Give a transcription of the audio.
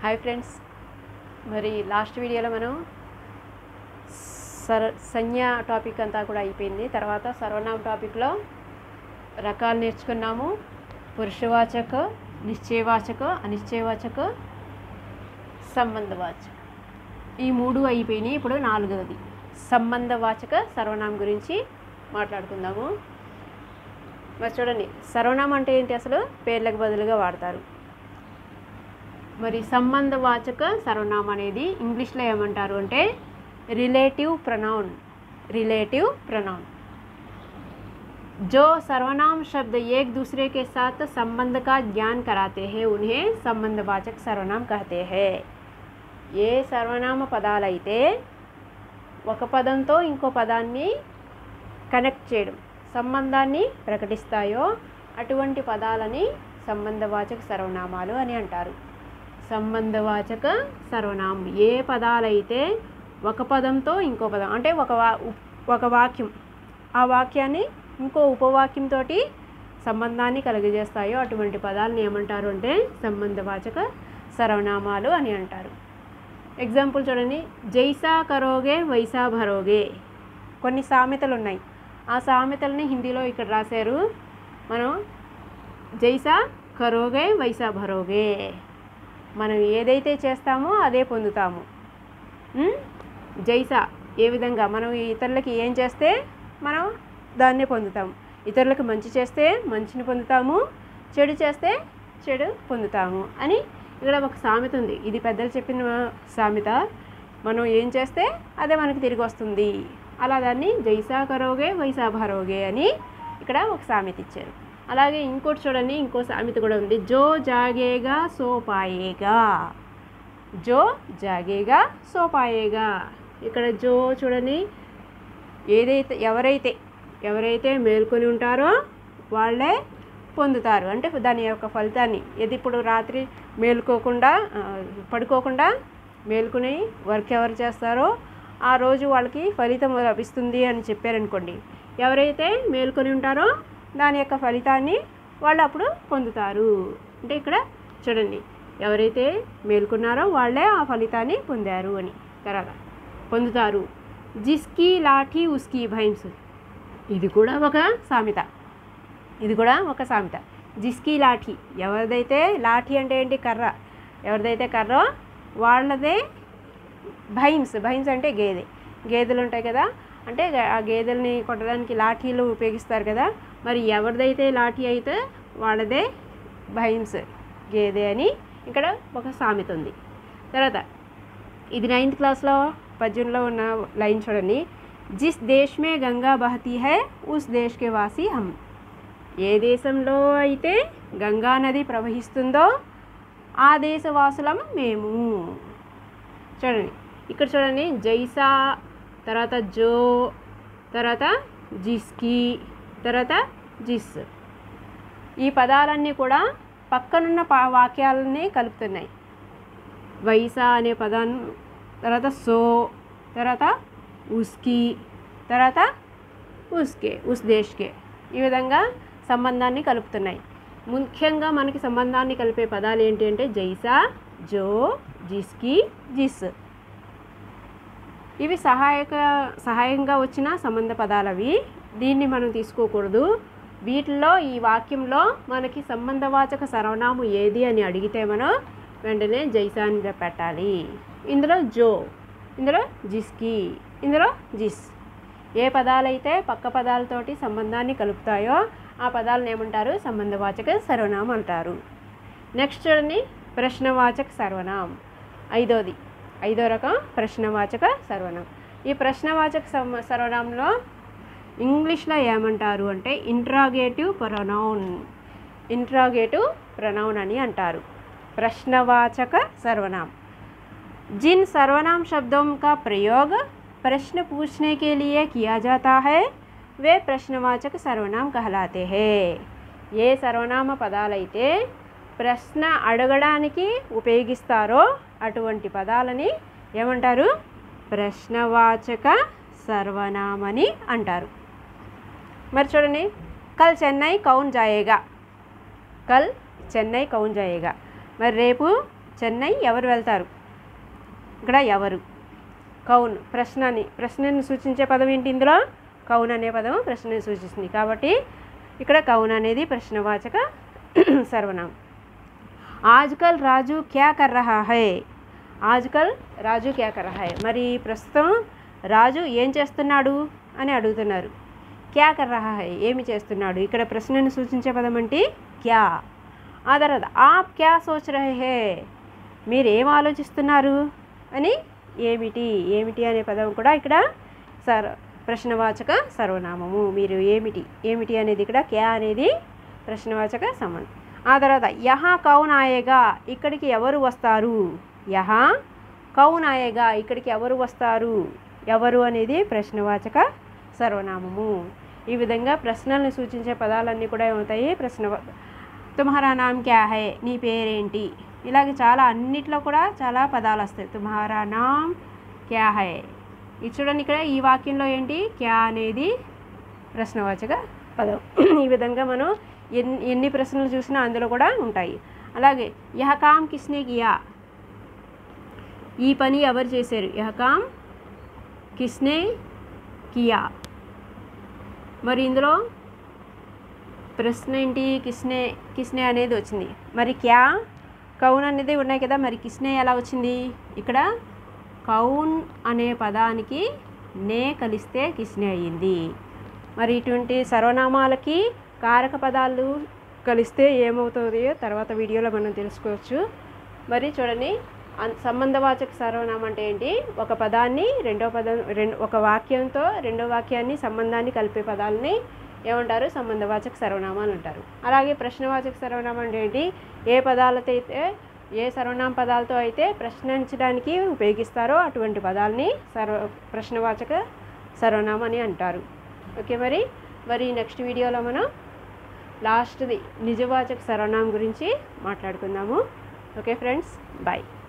Hi friends, మరి last వీడియోలో మనం సంజ్ఞ టాపిక్ అంతా కూడా అయిపోయింది. తర్వాత సర్వనామ టాపిక్లో రకాలు నేర్చుకున్నాము. పురుషవాచక, నిశ్చయవాచక, అనిశ్చయవాచక, సంబంధవాచక, ఈ మూడు అయిపోయినాయి. ఇప్పుడు నాలుగవది సంబంధవాచక సర్వనామం గురించి మాట్లాడుకుందాము. మరి చూడండి, సర్వనామం అంటే ఏంటి? అసలు పేర్లకు బదులుగా వాడతారు. మరి సంబంధవాచక సర్వనామం అనేది ఇంగ్లీష్లో ఏమంటారు అంటే रिलेटिव प्रोनाउन। रिलेटिव प्रोनाउन जो सर्वनाम शब्द एक दूसरे के साथ संबंध का ज्ञान कराते हैं उन्हें संबंधवाचक सर्वनाम कहते हैं। ఏ సర్వనామ పదాలైతే ఒక పదంతో ఇంకో పదాన్ని కనెక్ట్ చేయడం, సంబంధాన్ని ప్రకటిస్తాయో అటువంటి పదాలని సంబంధవాచక సర్వనామాలు అని అంటారు. సంబంధవాచక సర్వనామం ఏ పదాలైతే ఒక పదంతో ఇంకో పదం అంటే ఒక వాక్యం, ఆ వాక్యాన్ని ఇంకో ఉపవాక్యంతో సంబంధాన్ని కలుగజేస్తాయో అటువంటి పదాలను ఏమంటారు అంటే సంబంధవాచక సర్వనామాలు అని అంటారు. ఎగ్జాంపుల్ చూడండి, జైసా కరోగే వైసా భరోగే. కొన్ని సామెతలు ఉన్నాయి, ఆ సామెతల్ని హిందీలో ఇక్కడ రాశారు. మనం జైసా కరోగే వైసా భరోగే, మనం ఏదైతే చేస్తామో అదే పొందుతాము. జైసా ఏ విధంగా మనం ఇతరులకి ఏం చేస్తే మనం దాన్నే పొందుతాము. ఇతరులకు మంచి చేస్తే మంచిని పొందుతాము, చెడు చేస్తే చెడు పొందుతాము అని ఇక్కడ ఒక సామెత ఉంది. ఇది పెద్దలు చెప్పిన సామెత. మనం ఏం చేస్తే అదే మనకి తిరిగి వస్తుంది. అలా దాన్ని జైసా కరోగే వైసా భరోగే అని ఇక్కడ ఒక సామెత ఇచ్చారు. అలాగే ఇంకోటి చూడండి, ఇంకో సామెత కూడా ఉంది. జో జాగేగా సో పాయేగా. జో జాగేగా సో పాయేగా. ఇక్కడ జో చూడండి, ఎవరైతే మేల్కొని ఉంటారో వాళ్ళే పొందుతారు. అంటే దాని యొక్క ఫలితాన్ని, ఏది ఇప్పుడు రాత్రి పడుకోకుండా మేల్కొని వర్క్ ఎవరు చేస్తారో ఆ రోజు వాళ్ళకి ఫలితం లభిస్తుంది అని చెప్పారనుకోండి. ఎవరైతే మేల్కొని ఉంటారో దాని యొక్క ఫలితాన్ని వాళ్ళు అప్పుడు పొందుతారు. అంటే ఇక్కడ చూడండి, ఎవరైతే మేల్కొన్నారో వాళ్ళే ఆ ఫలితాన్ని పొందారు అని తర్వాత పొందుతారు. జిస్కి లాఠీ ఉస్కి భైంస్. ఇది కూడా ఒక సామెత. జిస్కి లాఠీ, ఎవరిదైతే లాఠీ అంటే ఏంటి? కర్ర. ఎవరిదైతే కర్రో వాళ్ళదే భైంస్. అంటే గేదెలు ఉంటాయి కదా, అంటే ఆ గేదెల్ని కొట్టడానికి లాఠీలు ఉపయోగిస్తారు కదా. మరి ఎవరిదైతే లాఠీ అయితే వాళ్ళదే భైంస్, గేదె అని ఇక్కడ ఒక సామెత ఉంది. తర్వాత ఇది 9th క్లాస్లో పద్యంలో ఉన్న లైన్ చూడండి. జిస్ దేశ్ మే గంగా బహతీ హై ఉస్ దేశ్ కే వాసి హమ్. ఏ దేశంలో అయితే గంగా నది ప్రవహిస్తుందో ఆ దేశవాసులం మేము. చూడండి ఇక్కడ చూడండి, జైసా, తర్వాత జో, తర్వాత జిస్కి, తర్వాత జిస్. ఈ పదాలన్నీ కూడా పక్కనున్న వాక్యాలని కలుపుతున్నాయి. వైసా అనే పదాన్ని, తర్వాత సో, తర్వాత ఉస్కి, తర్వాత ఉస్కే, ఉస్ దేశ్కే, ఈ విధంగా సంబంధాన్ని కలుపుతున్నాయి. ముఖ్యంగా మనకి సంబంధాన్ని కలిపే పదాలు ఏంటి అంటే జైసా, జో, జిస్కి, జిస్. ఇవి సహాయంగా వచ్చిన సంబంధ పదాలు. అవి దీన్ని మనం తీసుకోకూడదు. వీటిల్లో ఈ వాక్యంలో మనకి సంబంధవాచక సర్వనామం ఏది అని అడిగితే మనం వెంటనే జైసా అని పెట్టాలి. ఇందులో జో, ఇందులో జిస్కి, ఇందులో జిస్. ఏ పదాలైతే పక్క పదాలతోటి సంబంధాన్ని కలుపుతాయో ఆ పదాలను ఏమంటారు? సంబంధవాచక సర్వనామం అంటారు. నెక్స్ట్ చూడండి, ప్రశ్నవాచక సర్వనామం. ఐదో రకం ప్రశ్నవాచక సర్వనామం. ఈ ప్రశ్నవాచక సర్వనామంలో ఇంగ్లీష్లో ఏమంటారు అంటే ఇంట్రాగేటివ్ ప్రొనౌన్ అని అంటారు. प्रश्नवाचक सर्वनाम जिन सर्वनाम शब्दों का प्रयोग प्रश्न पूछने के लिए किया जाता है वे प्रश्नवाचक सर्वनाम कहलाते हैं. ఏ సర్వనామ పదాలైతే ప్రశ్న అడగడానికి ఉపయోగిస్తారో అటువంటి పదాలని ఏమంటారు? ప్రశ్నవాచక సర్వనామని అంటారు. మరి చూడండి, కల్ చెన్నై కౌన్ జాయేగా. మరి రేపు చెన్నై ఎవరు వెళ్తారు? ఇక్కడ ఎవరు. కౌన్ ప్రశ్నని సూచించే పదం ఏంటి? ఇందులో కౌన్ అనే పదం ప్రశ్నని సూచిస్తుంది కాబట్టి ఇక్కడ కౌన్ అనేది ప్రశ్నవాచక సర్వనామం. ఆజ్కల్ రాజు క్యా కర్ రహా హై? ఆజ్కల్ రాజు క్యా కర్ రహా హై, మరి ప్రస్తుతం రాజు ఏం చేస్తున్నాడు అని అడుగుతున్నారు. క్యా కర్ రహా హై, ఏమి చేస్తున్నాడు. ఇక్కడ ప్రశ్నని సూచించే పదం అంటే క్యా. ఆ తర్వాత ఆప్ క్యా సోచ్ రహే హై, మీరు ఏం ఆలోచిస్తున్నారు అని ఏమిటి. ఏమిటి అనే పదం కూడా ఇక్కడ ప్రశ్నవాచక సర్వనామము. మీరు ఏమిటి అనేది ఇక్కడ క్యా అనేది ప్రశ్నవాచక సంబంధం. ఆ తర్వాత యహా కౌన్ ఆయేగా, ఇక్కడికి ఎవరు వస్తారు. యహా కౌన్ ఆయేగా, ఇక్కడికి ఎవరు వస్తారు. ఎవరు అనేది ప్రశ్నవాచక సర్వనామము. ఈ విధంగా ప్రశ్నలను సూచించే పదాలన్నీ కూడా ఏమవుతాయి తుమ్హారా నామ్ క్యా హై, నీ పేరేంటి. ఇలాగే చాలా అన్నిట్లో కూడా చాలా పదాలు వస్తాయి. తుమ్హారా నామ్ క్యా హై. ఇది చూడండి, ఇక్కడ ఈ వాక్యంలో ఏంటి, క్యా అనేది ప్రశ్నవాచక పదం. ఈ విధంగా మనం ఎన్ని ప్రశ్నలు చూసినా అందులో కూడా ఉంటాయి. అలాగే యహ కామ్ కిస్నే కియా, ఈ పని ఎవరు చేశారు. యహ కామ్ కిస్నే కియా, మరి ఇందులో ప్రశ్న ఏంటి, కిస్నే అనేది వచ్చింది. మరి క్యా కౌన్ అనేది ఉన్నాయి కదా, మరి కిస్నే ఎలా వచ్చింది. ఇక్కడ కౌన్ అనే పదానికి నే కలిస్తే కిస్నే అయ్యింది. మరి ఇటువంటి సర్వనామాలకి కారక పదాలు కలిస్తే ఏమవుతుందో తర్వాత వీడియోలో మనం తెలుసుకోవచ్చు. మరి చూడండి, సంబంధవాచక సర్వనామం అంటే ఏంటి, ఒక పదాన్ని ఒక వాక్యంతో రెండో వాక్యాన్ని సంబంధాన్ని కలిపే పదాలని ఏమంటారు, సంబంధవాచక సర్వనామాలు అంటారు. అలాగే ప్రశ్నవాచక సర్వనామం అంటే ఏంటి, ఏ సర్వనామ పదాలతో అయితే ప్రశ్నించడానికి ఉపయోగిస్తారో అటువంటి పదాలని ప్రశ్నవాచక సర్వనామం అని అంటారు. ఓకే, మరి నెక్స్ట్ వీడియోలో మనం లాస్ట్ది నిజవాచక సర్వనామం గురించి మాట్లాడుకుందాము. Okay friends, bye.